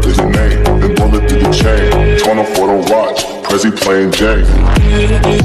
to your name, then bullet through the chain. 24 to watch, Prezi playing J.